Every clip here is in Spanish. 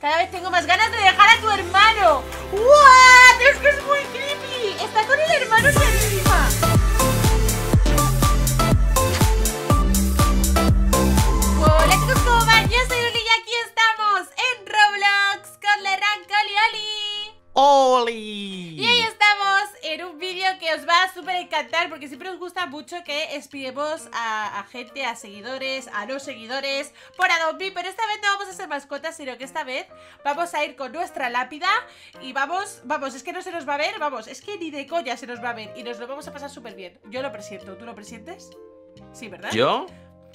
Cada vez tengo más ganas de dejar a tu hermano. ¡What! Es que es muy creepy. Está con el hermano encima. Hola chicos, ¿cómo van? Yo soy Uli y aquí estamos en Roblox con Lerrank, Oli. ¡Oli! Y ahí estamos en un vídeo que os va a súper encantar porque siempre os gusta mucho que espiemos a gente, a seguidores, a no seguidores por Adobe, pero esta vez no vamos a ser mascotas, sino que esta vez vamos a ir con nuestra lápida y vamos, es que no se nos va a ver, es que ni de coña se nos va a ver y nos lo vamos a pasar súper bien. Yo lo presiento, ¿tú lo presientes? Sí, ¿verdad? ¿Yo?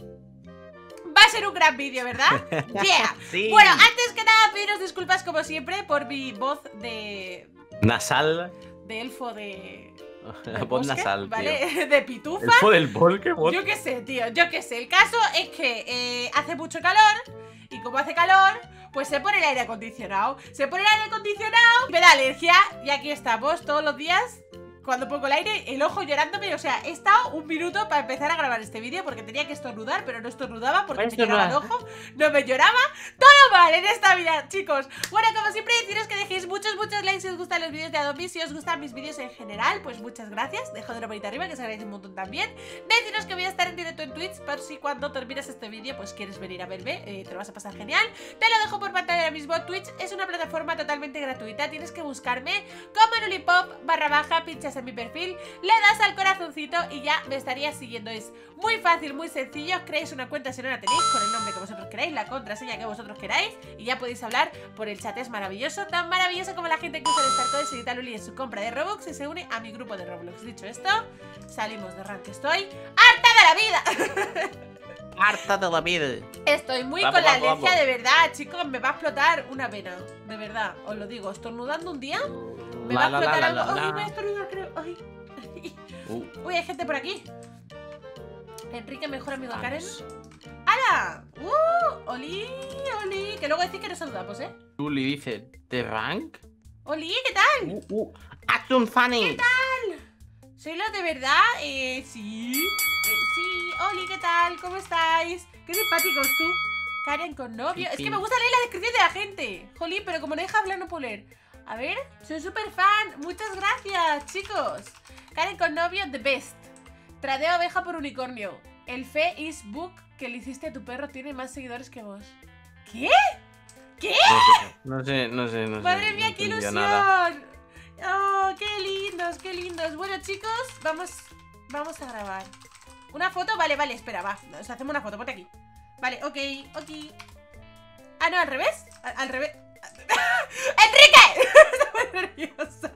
Va a ser un gran vídeo, ¿verdad? ¡Yeah! Sí. Bueno, antes que nada, pediros disculpas como siempre por mi voz de Nasal. elfo de... La voz nasal, ¿vale? tío. De pitufa. ¿Elfo del bosque? Yo qué sé, tío, yo qué sé. El caso es que hace mucho calor y como hace calor, pues se pone el aire acondicionado. Se pone el aire acondicionado y me da alergia y aquí estamos todos los días. Cuando pongo el aire, el ojo llorándome. O sea, he estado un minuto para empezar a grabar este vídeo porque tenía que estornudar, pero no estornudaba porque me lloraba el ojo. No me lloraba. Todo mal en esta vida, chicos. Bueno, como siempre, deciros que dejéis muchos likes si os gustan los vídeos de Adobe. Si os gustan mis vídeos en general, pues muchas gracias. Dejad una manita arriba, que os agradece un montón también. Deciros que voy a estar en directo en Twitch por si cuando termines este vídeo, pues quieres venir a verme. Te lo vas a pasar genial. Te lo dejo por pantalla ahora mismo. Twitch es una plataforma totalmente gratuita. Tienes que buscarme como Lulipop_, pinchas en mi perfil, le das al corazoncito y ya me estarías siguiendo. Es muy fácil, muy sencillo. Creáis una cuenta si no la tenéis, con el nombre que vosotros queráis, la contraseña que vosotros queráis, y ya podéis hablar por el chat. Es maravilloso, tan maravilloso como la gente que usa el Starcode Seguita Luli en su compra de Robux y se une a mi grupo de Roblox. Dicho esto, salimos de rank. Estoy harta de la vida. Harta de la vida. Estoy muy Vamos, con la vamos, alergia, vamos. de verdad, chicos. Me va a explotar una vena, de verdad, os lo digo. Estornudando un día me va a explotar algo. Ay, voy a estornudar, creo. Ay. Uy, hay gente por aquí. Enrique, mejor amigo de Karen. ¡Hala! Oli, Oli. Que luego decís que nos saludamos, ¿eh? Luli dice, ¿de rank? Oli, ¿qué tal? ¡Haz un funny! ¿Qué tal? ¿Soy los de verdad? Sí. Sí. Oli, ¿qué tal? ¿Cómo estáis? Qué simpáticos tú. Karen con novio. Es que me gusta leer la descripción de la gente. Jolín, pero como no deja hablar, no puedo leer. A ver, soy súper fan. Muchas gracias, chicos. Karen con novio, the best. Tradeo abeja por unicornio. El Facebook que le hiciste a tu perro tiene más seguidores que vos. ¿Qué? ¿Qué? No sé. Madre mía, no qué entendía ilusión. nada. Oh, qué lindos, qué lindos. Bueno, chicos, vamos a grabar. ¿Una foto? Vale, espera, va. Nos hacemos una foto, ponte aquí. Vale, ok. Ah, no, al revés. Al revés. ¡Enrique! Estoy muy nerviosa.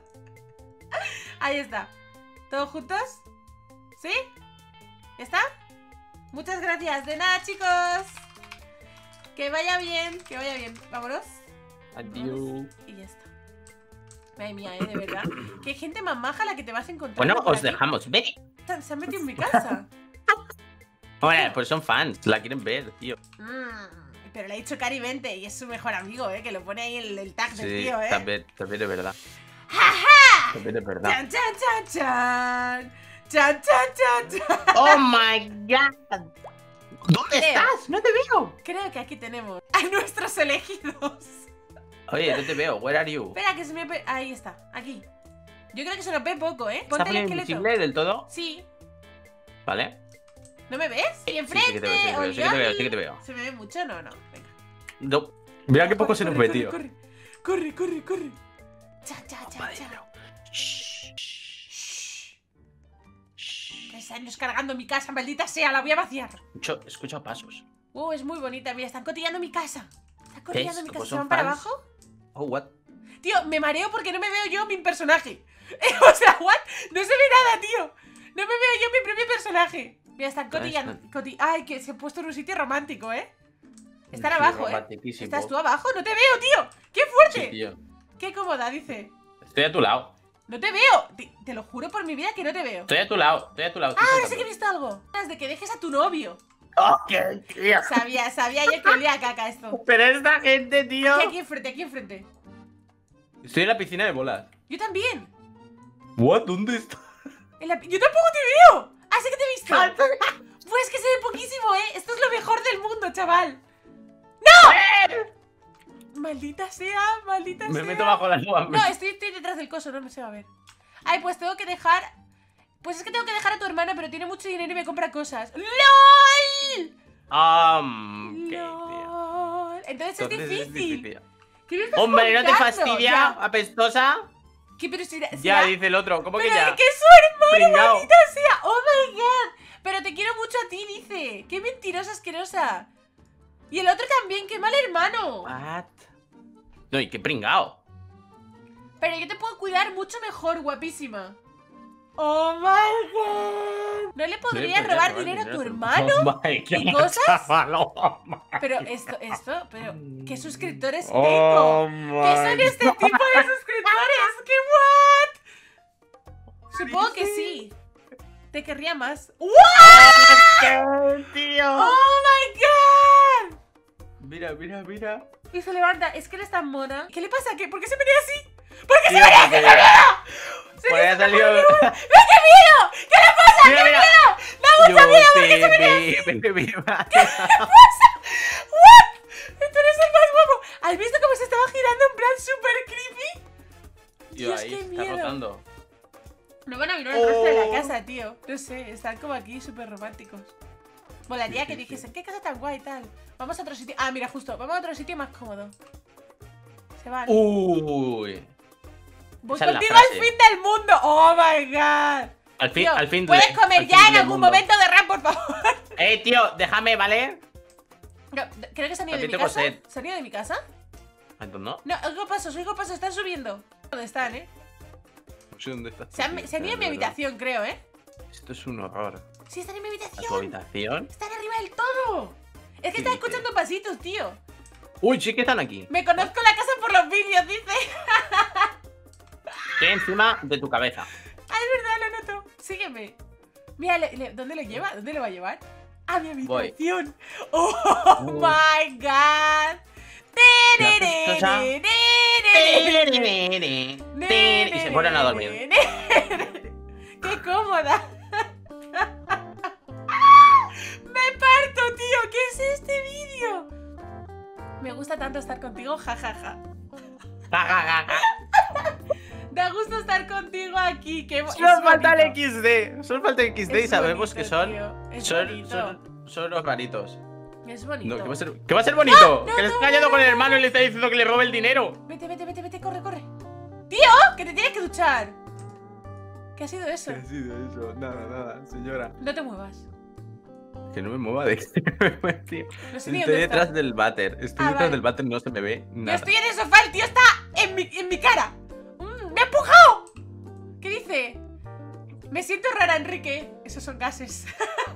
Ahí está. ¿Todos juntos? ¿Sí? ¿Ya está? Muchas gracias. De nada, chicos. Que vaya bien, Vámonos. Adiós. Y ya está. Madre mía, de verdad. Qué gente más maja la que te vas a encontrar. Bueno, os dejamos ver. Se han metido en mi casa. Bueno, pues son fans, la quieren ver, tío. Pero le ha dicho Cari 20 y es su mejor amigo, que lo pone ahí el tag del Sí, tío, también es verdad. ¡Ja! También es verdad. ¡Chan, chan, chan, chan! ¡Chan, chan, chan, chan! ¡Oh, my God! ¿Dónde Creo. estás? ¡No te veo! Creo que aquí tenemos a nuestros elegidos. Oye, no te veo. Where are you? Espera, que se me... Ahí está, aquí. Yo creo que se nos ve poco, ¿eh? ¿Está Ponte el poniendo esqueleto. invisible del todo? Sí. Vale. ¿No me ves? Y Sí, enfrente. sí que te veo, sí que te veo. ¿Se me ve mucho? No. Venga. No. Mira qué poco se nos ve, tío. Corre. Cha, cha, cha, Madre cha. mía. Que están descargando mi casa, maldita sea, la voy a vaciar. Escucho pasos. Es muy bonita, mira, están cotillando mi casa. Están cotillando mi Como casa, ¿se son van para fans. abajo? Oh, what? Tío, me mareo porque no me veo yo mi personaje. O sea, what? No se ve nada, tío. No me veo yo mi propio personaje. Mira, están cotillando. Ay, que se ha puesto en un sitio romántico, ¿eh? Están Sí, abajo, ¿eh? romantiquísimo. ¿Estás tú abajo? No te veo, tío. ¡Qué fuerte! Sí, tío. ¡Qué cómoda, dice! Estoy a tu lado. ¡No te veo! Te lo juro por mi vida que no te veo. Estoy a tu lado. Ahora sí que he visto algo. Es de que dejes a tu novio. ¡Oh, qué tío! Sabía yo que olía a caca esto. Pero esta gente, tío. Aquí enfrente. Estoy en la piscina de bolas. Yo también. What? ¿Dónde está? Yo tampoco te veo. Así que te he visto. Pues que se ve poquísimo, ¿eh? Esto es lo mejor del mundo, chaval. ¡No! Maldita sea, maldita sea. Me meto bajo la nube. No, estoy detrás del coso, no me se va a ver. Ay, pues tengo que dejar... Pues es que tengo que dejar a tu hermana, pero tiene mucho dinero y me compra cosas. ¡LOL! Ok, tío. ¡LOL! Entonces es difícil. ¿Qué me estás Hombre, ¿no te contando? fastidia, Ya. apestosa? ¿Qué? Pero si Ya, dice el otro. ¿Cómo que pero ya? es que es su hermano, Pringao. maldita sea. ¡Oh, my God! Pero te quiero mucho a ti, dice. ¡Qué mentirosa asquerosa! Y el otro también, qué mal hermano. What? No, y qué pringao. Pero yo te puedo cuidar mucho mejor, guapísima. ¡Oh, my God! ¿No le podrías robar dinero a tu hermano? Oh my God, ¿Y cosas? chaval, oh my Pero pero, ¿qué suscriptores Oh tengo? ¿Qué son my este tipo de suscriptores? ¿Qué what? Supongo que sí. Te querría más. ¡What! God, tío. ¡Oh, my God! Mira, mira, mira. Y se levanta. Es que él es tan mona. ¿Qué le pasa? ¿Por qué se venía así? ¿Por qué se Tío, venía así? porque- ¡Se Pues ha salido. ¡Mira qué miedo! ¿Qué le pasa? Mira, mira. ¡Da mucho miedo! ¿Por qué se venía venía? ¿What? Tú eres el más guapo. ¿Has visto cómo se estaba girando en plan súper creepy? Tío, Dios, ahí qué está miedo. rotando. No van a mirar el resto de la Oh. casa, tío. No sé, están como aquí súper románticos. Molaría Sí, que sí, dijesen, qué casa tan guay y tal. Vamos a otro sitio. Ah, mira, justo. Vamos a otro sitio más cómodo. Se van. Uy. Voy esa es la contigo al frase. fin del mundo. Oh my God. Al fin, Tío, al fin. puedes comer al ya fin en del algún mundo. momento de rap, por favor. Tío, déjame, ¿vale? No, creo que se han ido A de ti mi tengo casa. sed. ¿Se han ido de mi casa? Entonces no. No, oigo pasos, están subiendo. ¿Dónde están, No sé dónde estás. Se han ido en mi habitación, creo, Esto es un horror. Sí, están en mi ¿A tu habitación. habitación? Están arriba del todo. Es que ¿Qué están dices? escuchando pasitos, tío. Uy, sí que están aquí. Me conozco la casa por los vídeos, dice. Estoy encima de tu cabeza. Ah, es verdad, lo noto. Sígueme. Mira, ¿dónde lo lleva? ¿Dónde lo va a llevar? A mi Voy. habitación. Oh my God. apestosa. Y se fueron a dormir. ¡Qué cómoda! ¡Me parto, tío! ¿Qué es este vídeo? Me gusta tanto estar contigo, jajaja. Da gusto estar contigo aquí. Solo falta el XD. Solo falta el XD y Es sabemos bonito, que son. tío, es Son, bonito. son los varitos. Es bonito. No, ¿qué va a ser bonito? No, que le no, está callando no, con el no. hermano y le está diciendo que le robe el dinero. Vete, corre, corre. ¡Tío! ¡Que te tienes que duchar! ¿Qué ha sido eso? ¿Qué ha sido eso? Nada, señora. No te muevas. Que no me mueva de que tío. No sé ni Estoy dónde detrás está. del váter. Estoy Ah, detrás vale. del váter, no se me ve Yo nada. estoy en el sofá, el tío está en mi cara. ¡Me ha empujado! ¿Qué dice? Me siento rara, Enrique. Esos son gases.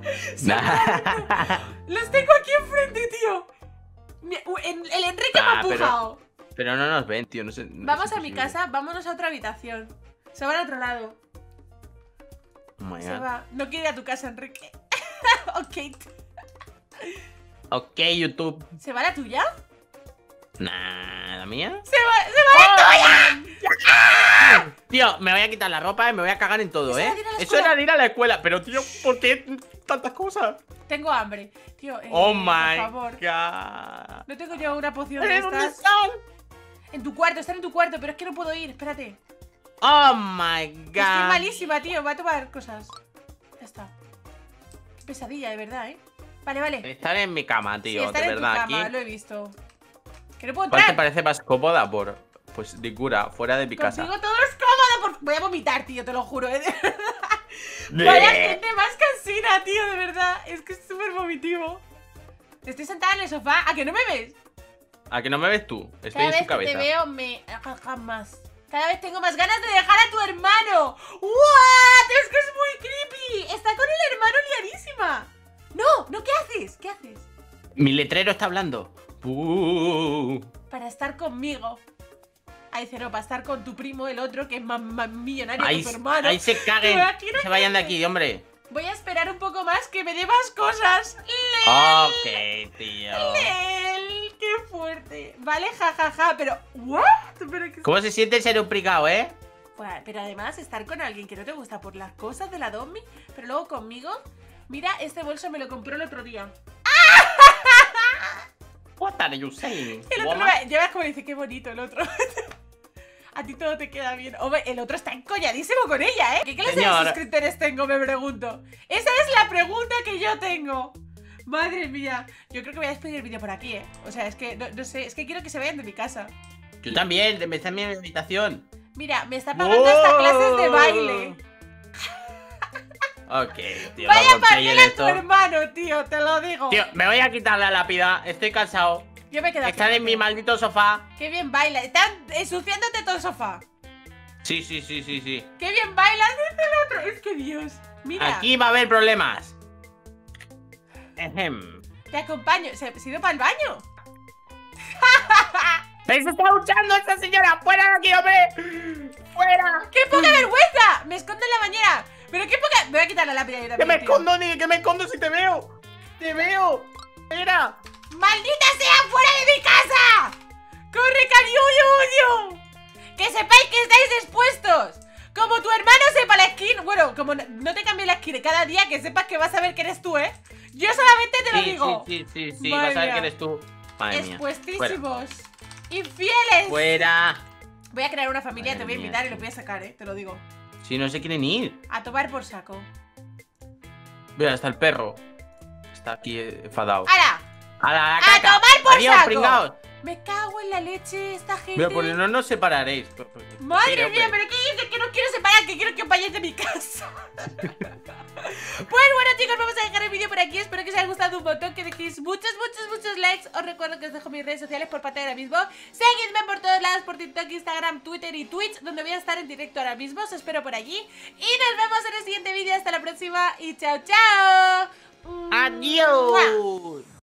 Los tengo aquí enfrente, tío. El Enrique me ha Ah, pero- empujado. Pero no nos ven, tío. No sé, no Vamos es a mi imposible. casa, vámonos a otra habitación. Se va al otro lado. Oh my Se God. va. No quiere ir a tu casa, Enrique. Ok. Ok, YouTube. ¿Se va la tuya? Nah, ¿la mía? ¡Se va la tuya! Tío, me voy a quitar la ropa y me voy a cagar en todo, Eso ¿eh? era de ir a la Eso escuela. era de ir a la escuela. Pero, tío, ¿por qué tantas cosas? Tengo hambre. Tío, Oh por my favor. God. No tengo yo una poción de ¿Dónde estas. están? En tu cuarto, están en tu cuarto, pero es que no puedo ir, espérate. Oh my God. Estoy malísima, tío, va a tomar cosas. Ya está. Qué pesadilla, de verdad, ¿eh? Vale, vale. Están en mi cama, Sí, tío. están de en tu verdad, cama, aquí. lo he visto. Que no puedo ¿Cuál te entrar. parece más cómoda por, pues, de cura, fuera de mi casa? Contigo todo es cómodo. Voy a vomitar, tío, te lo juro, ¿eh? Vaya gente más cansina, tío, de verdad. Es que es súper vomitivo. Estoy sentada en el sofá. ¿A que no me ves? ¿A que no me ves tú? Estoy Cada en vez su que cabeza. te veo me ajaja más. Cada vez tengo más ganas de dejar a tu hermano. ¿What? Es que es muy creepy. Está con el hermano liadísima. No, ¿qué haces? ¿Qué haces? Mi letrero está hablando. Para estar conmigo. Ahí dice, no, para estar con tu primo, el otro, que es más millonario Ahí, que tu hermano. ahí se caguen. Imagínate. Se vayan de aquí, hombre. Voy a esperar un poco más que me dé más cosas. Ok, tío. ¡Lel! ¡Qué fuerte! Vale, jajaja, pero... ¿What? ¿Pero qué... ¿Cómo se siente ser un pringao, eh? Bueno, pero además estar con alguien que no te gusta por las cosas de la Domi, pero luego conmigo... Mira, este bolso me lo compró el otro día. What are you saying? El otro woman? ya ves como dice, qué bonito el otro. A ti todo te queda bien. Hombre, el otro está encolladísimo con ella, ¿eh? ¿Qué clase de Señor. suscriptores tengo, me pregunto? Esa es la pregunta que yo tengo. Madre mía. Yo creo que voy a despedir el vídeo por aquí, ¿eh? O sea, es que, no sé, es que quiero que se vayan de mi casa. Yo también, me está en mi habitación. Mira, me está pagando hasta clases de baile. Ok, tío. Vaya vamos a papel conseguir a tu hermano, tío, te lo digo. Tío, me voy a quitar la lápida. Estoy cansado. Yo me quedo aquí. Estar en mi maldito sofá. Qué bien baila. Están ensuciándote todo el sofá. Sí. Qué bien baila, dice el otro. Es que Dios. Mira, Aquí va a haber problemas. Ejem. te acompaño. ¿Se ha ido para el baño? ¡Se está duchando esta señora! ¡Fuera de aquí, hombre! ¡Fuera! ¡Qué poca vergüenza! Me escondo en la bañera. Pero qué poca... Me voy a quitar la lápida yo también, ¡Que me tío. escondo, ni que me escondo si te veo! ¡Te veo! ¡Mira! ¡Maldita sea! ¡Fuera de mi casa! ¡Corre, cariño! ¡Que sepáis que estáis expuestos! Como tu hermano sepa la skin. Bueno, como no te cambie la skin cada día, que sepas que vas a ver que eres tú, ¿eh? Yo solamente te lo digo. Sí. Madre Vas a ver mía. que eres tú. Madre mía. Expuestísimos. Infieles. ¡Fuera! Voy a crear una familia, Madre te voy a mía, invitar y tío. lo voy a sacar, te lo digo. Si no se quieren ir. A tomar por saco. Mira, hasta el perro. Está aquí enfadado. ¡Hala! ¡A la ¡A caca! tomar por ¡Adiós, saco! pringaos! Me cago en la leche, esta gente. Mira, pues no nos separaréis. Madre Mira, mía, hombre. pero ¿qué dices? Que no quiero separar, que quiero que vayáis de mi casa. Pues bueno, chicos, vamos a dejar el vídeo por aquí. Espero que os haya gustado un montón, que dejéis muchos likes. Os recuerdo que os dejo mis redes sociales por pantalla ahora mismo. Seguidme por todos lados, por TikTok, Instagram, Twitter y Twitch, donde voy a estar en directo ahora mismo. Os espero por allí. Y nos vemos en el siguiente vídeo. Hasta la próxima y chao, chao. ¡Adiós!